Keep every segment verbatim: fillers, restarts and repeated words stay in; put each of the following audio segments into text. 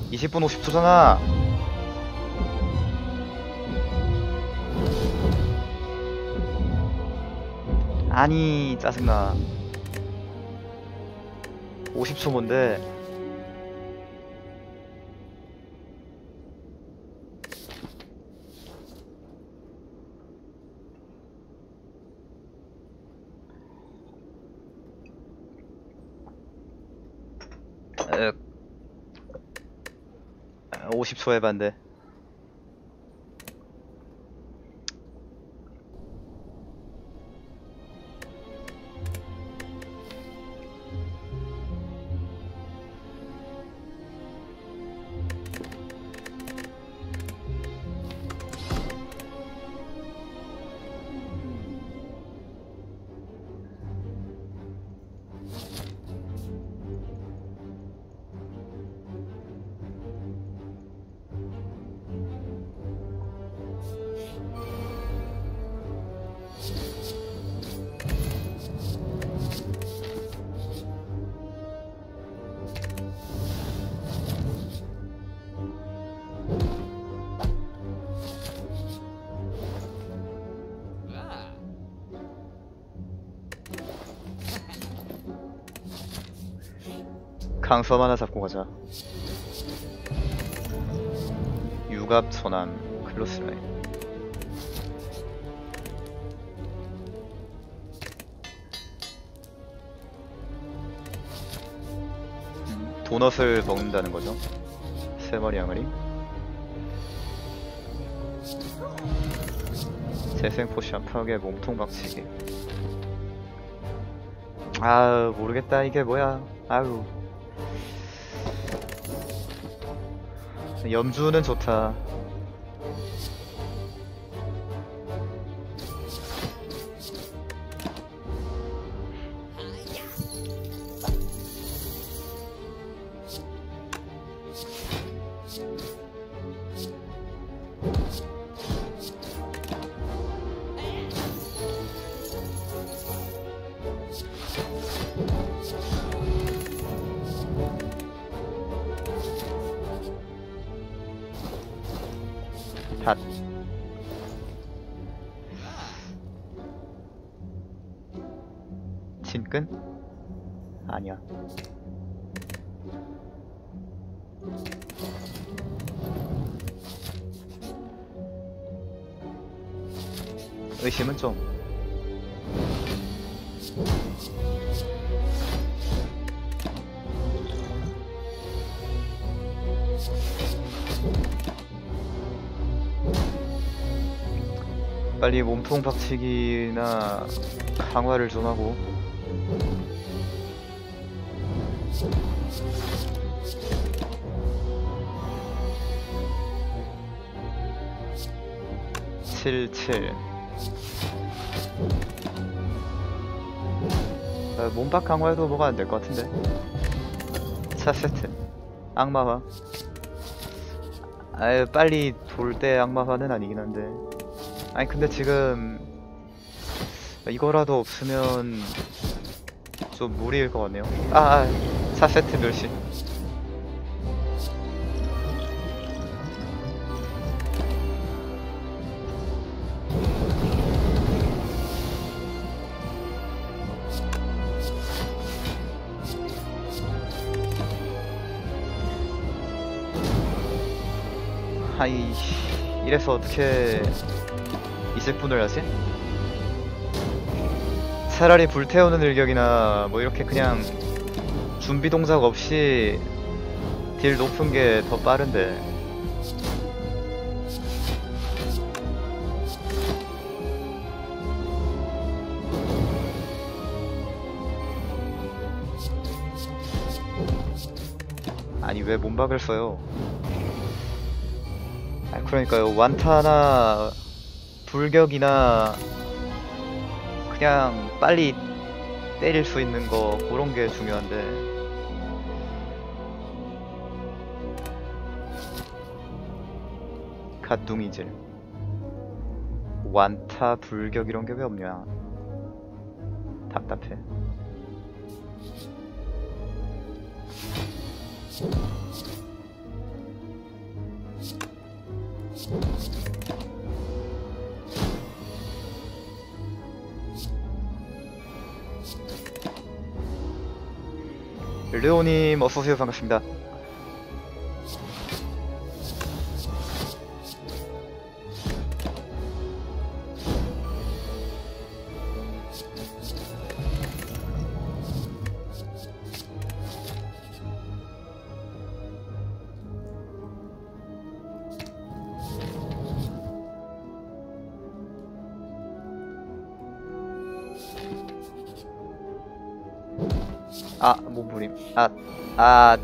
이십 분 오십 초잖아. 아니 짜증나. 오십 초 뭔데? 에, 오십 초 해봤는데. 강섬 하나 잡고 가자. 유갑 전함 클로스라인. 음, 도넛을 먹는다는 거죠. 세 마리 항아리. 재생 포션 파괴 몸통 박치기. 아 모르겠다. 이게 뭐야. 아유. 염주는 좋다. 닷. 진끈? 아니야. 의심은 좀. 빨리 몸통 박치기나 강화를 좀 하고. 칠칠. 아, 몸박 강화해도 뭐가 안 될 것 같은데. 사 세트 악마화. 아유 빨리 돌 때 악마화는 아니긴 한데. 아니 근데 지금 이거라도 없으면 좀 무리일 것 같네요. 아, 아 사 세트 멸시. 아이 이래서 어떻게 이십 분을 하지? 차라리 불태우는 일격이나 뭐 이렇게 그냥 준비 동작 없이 딜 높은 게 더 빠른데. 아니 왜 몸박을 써요? 아 그러니까요. 완타나 불격이나 그냥 빨리 때릴 수 있는 거 그런 게 중요한데. 갓둥이질. 완타 불격 이런 게 왜 없냐. 답답해. 르오님 어서오세요. 반갑습니다. 아, 몸부림. 아, 아.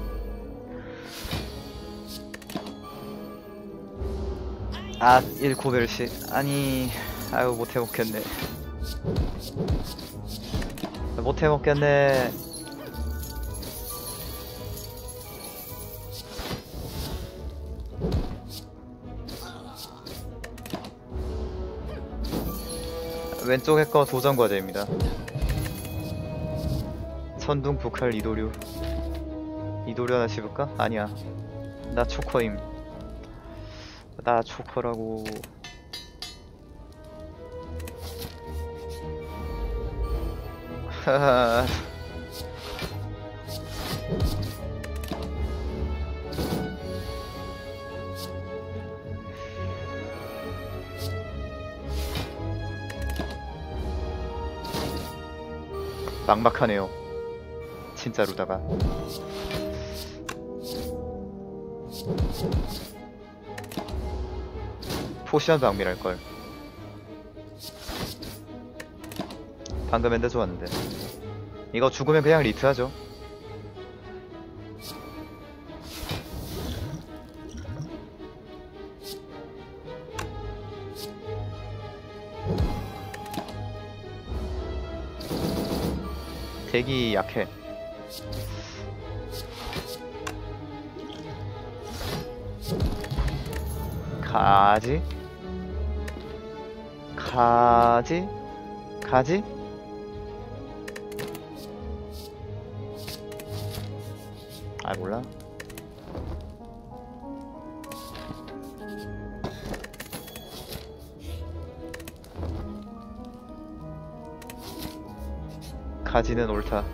아, 일코벨씨. 아니, 아유, 못해 먹겠네. 못해 먹겠네. 왼쪽에 거 도전 과제입니다. 천둥 북할 이도류. 이도류 하나 씹을까? 아니야. 나 초커임. 나 초커라고. 하하. 막막하네요. 진짜로다가. 포션 방미랄걸. 방금 엔드 좋았는데. 이거 죽으면 그냥 리트하죠. 대기 약해. 가지? 가지? 가지? 아, 몰라. 가지는 옳다.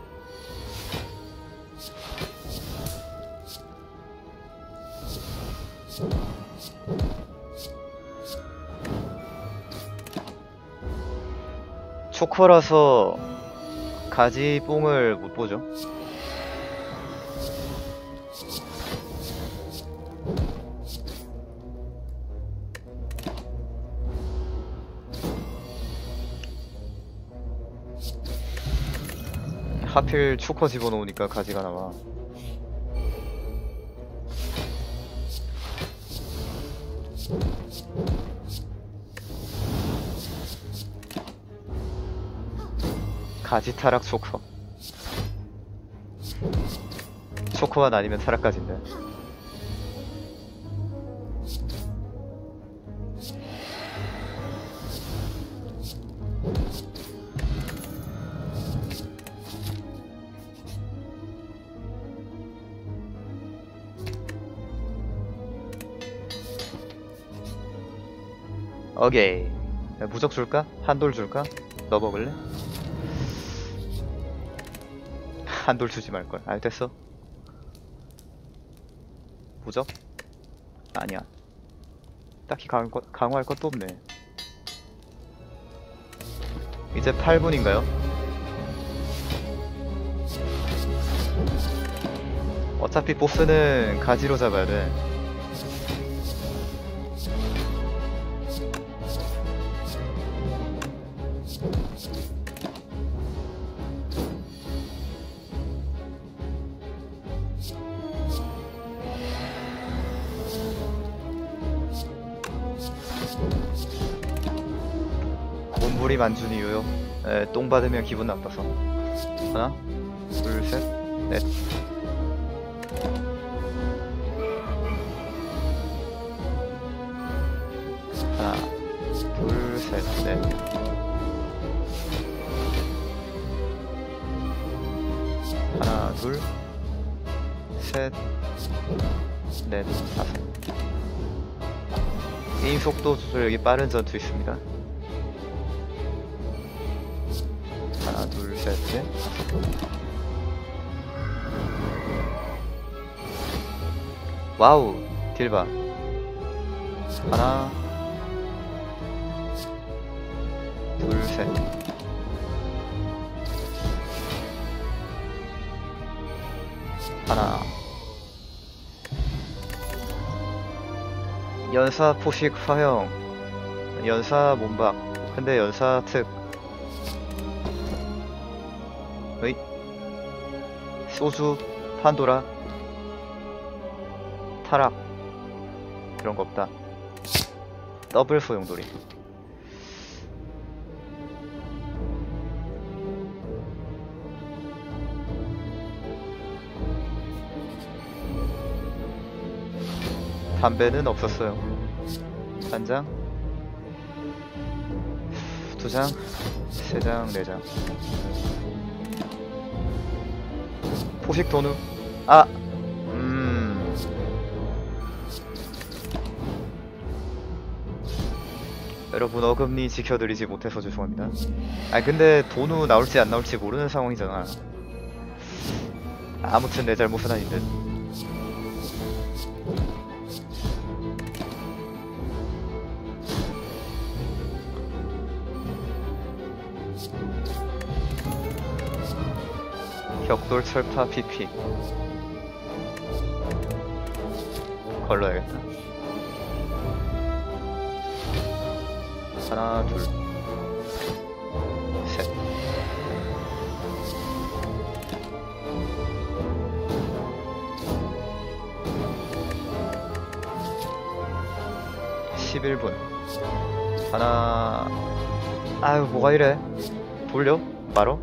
초코라서 가지 뽕을 못 보죠. 하필 초코 집어넣으니까 가지가 나와. 가지 타락 초코. 초코만 아니면 타락까지인데. 오케이. 무적 줄까? 한돌 줄까? 너 먹을래? 한돌 주지 말걸. 알 됐어. 무적? 아니야. 딱히 강화, 강화할 것도 없네. 이제 팔 분인가요? 어차피 보스는 가지로 잡아야 돼. 몸부림 안 준 이유요? 에, 똥 받으면 기분 나빠서. 하나, 둘, 셋, 넷. 하나, 둘, 셋, 넷. 하나, 둘, 셋, 넷, 다섯. 게임 속도 조절력이 빠른 전투 있습니다. 하나, 둘, 셋, 넷. 와우, 딜봐. 하나, 둘, 셋. 하나. 연사 포식 화형. 연사 몸박. 근데 연사 특. 으이. 소주, 판도라, 타락. 그런 거 없다. 더블 소용돌이. 담배는 없었어요. 한 장, 두 장, 세 장, 네 장. 포식 도누. 아! 음. 여러분, 어금니 지켜드리지 못해서 죄송합니다. 아니, 근데 도누 나올지 안 나올지 모르는 상황이잖아. 아무튼 내 잘못은 아닌 듯. 벽돌 철파 피피 걸러야겠다. 하나, 둘, 셋. 십일 분. 하나. 아유, 뭐가 이래? 돌려? 말어?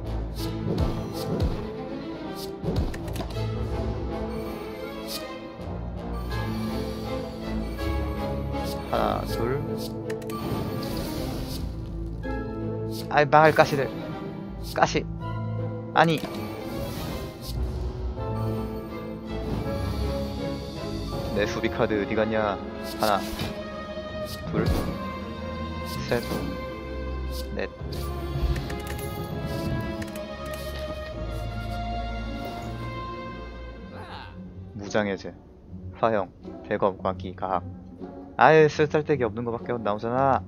하나, 둘. 아이, 망할 가시들. 가시. 아니. 내 수비 카드 어디 갔냐? 하나, 둘, 셋, 넷. 무장해제, 화형, 대검, 광기, 가학. 아예 쓸데기 없는 거밖에 안 나오잖아.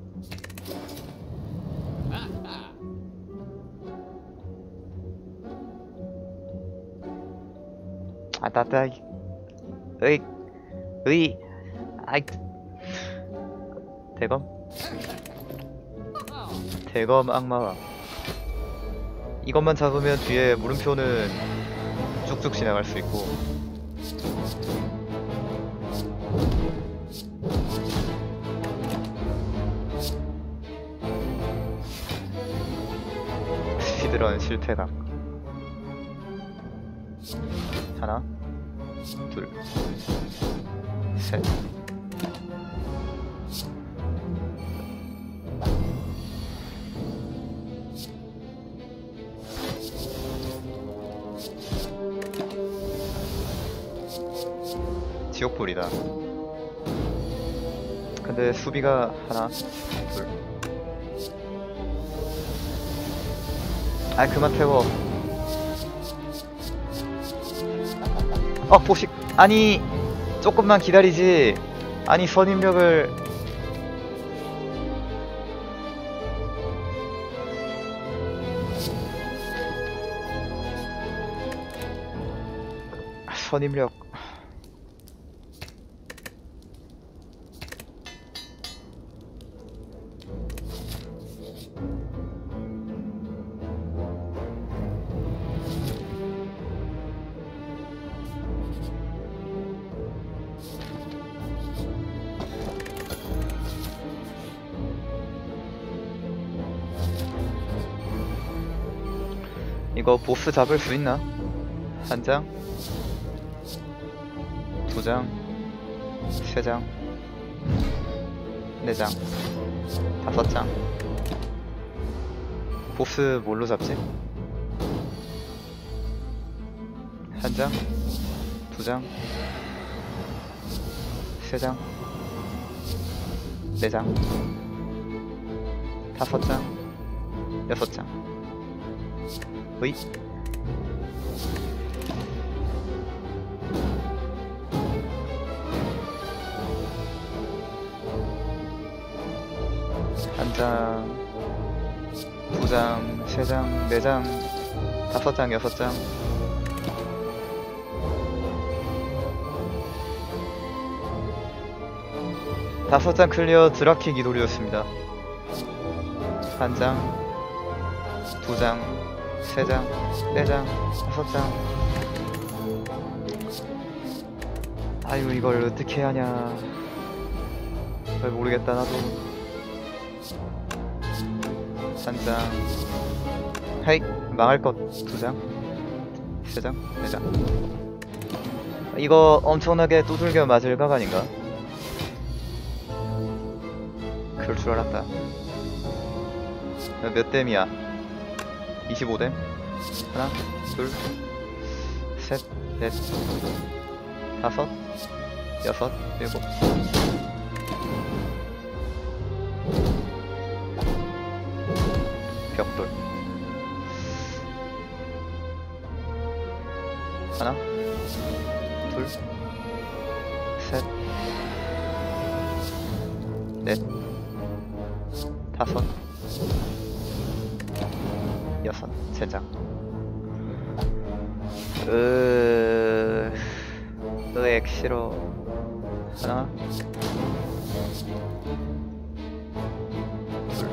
아, 따따. 으이, 으이, 아이. 대검, 대검 악마왕. 이것만 잡으면 뒤에 물음표는 쭉쭉 지나갈 수 있고. 스피드런 실패각. 하나, 둘, 셋. 지옥불이다. 근데 수비가 하나, 둘. 아, 그만 태워. 어, 포식. 아니, 조금만 기다리지. 아니, 선입력을. 선입력. 이거 보스 잡을 수 있나? 한 장, 두 장, 세 장, 네 장, 다섯 장. 보스 뭘로 잡지? 한 장, 두 장, 세 장, 네 장, 다섯 장, 여섯 장. 으이. 한 장, 두 장, 세 장, 네 장, 다섯 장, 여섯 장. 다섯 장 클리어 드라킥 이돌이었습니다. 한 장, 두 장, 세 장, 네 장, 다섯 장. 아유, 이걸 어떻게 하냐. 잘 모르겠다, 나도. 한 장. 헤이, 망할 것. 두 장, 세 장, 네 장. 이거 엄청나게 두들겨 맞을 각 아닌가? 그럴 줄 알았다. 몇 댐이야? 이십오 댐? 하나, 둘, 셋, 넷, 다섯, 여섯, 일곱. 벽돌. 하나, 둘, 셋, 넷, 다섯, 여섯, 세 장. 으, 으액 싫어. 하나, 둘,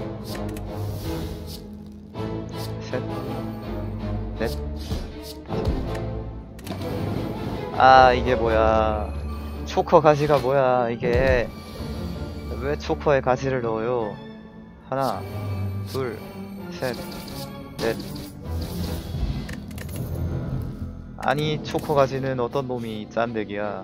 셋, 넷, 다섯. 아, 이게 뭐야. 초커 가지가 뭐야, 이게. 왜 초커에 가지를 넣어요? 하나, 둘, 셋, 넷. 아니, 초코 가지는 어떤 놈이 짠데기야.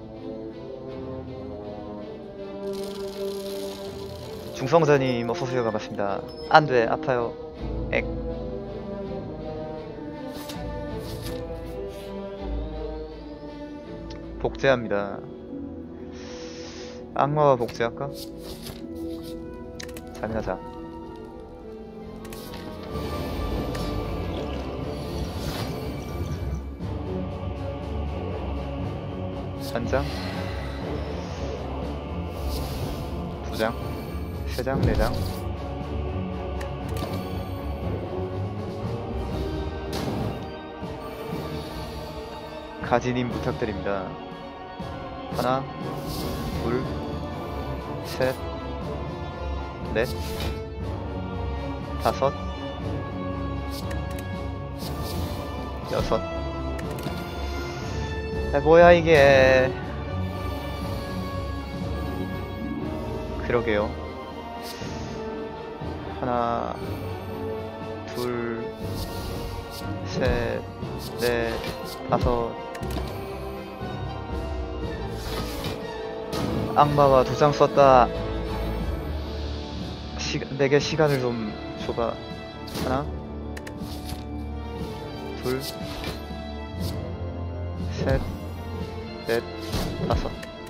중성자님 어서오세요. 반갑습니다. 안돼, 아파요. 액. 복제합니다. 악마와 복제할까? 잠이나 자. 한 장, 두 장, 세 장, 네 장. 가지님 부탁드립니다. 하나, 둘, 셋, 넷, 다섯, 여섯. 아, 뭐야 이게. 그러게요. 하나, 둘, 셋, 넷, 다섯. 악마가 두 장 썼다. 시, 내게 시간을 좀 줘봐. 하나, 둘, 셋, 넷, 다섯.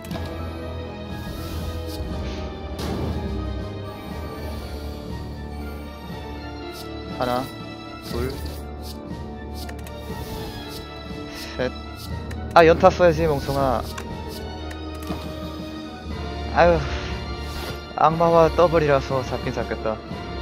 하나, 둘, 셋. 아, 연타 써야지, 멍청아. 아유, 악마와 더블이라서 잡긴 잡겠다.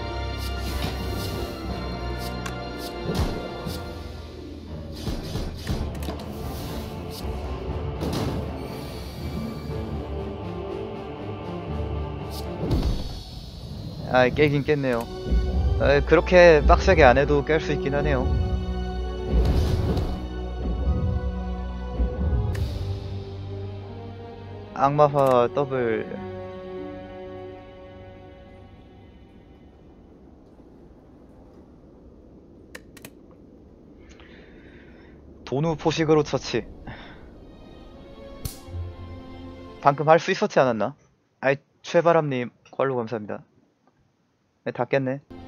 아, 깨긴 깼네요. 아, 그렇게 빡세게 안 해도 깰 수 있긴 하네요. 악마화 더블. 도누 포식으로 처치. 방금 할 수 있었지 않았나? 아이, 최바람님 괄로 감사합니다. 네, 다 깼네.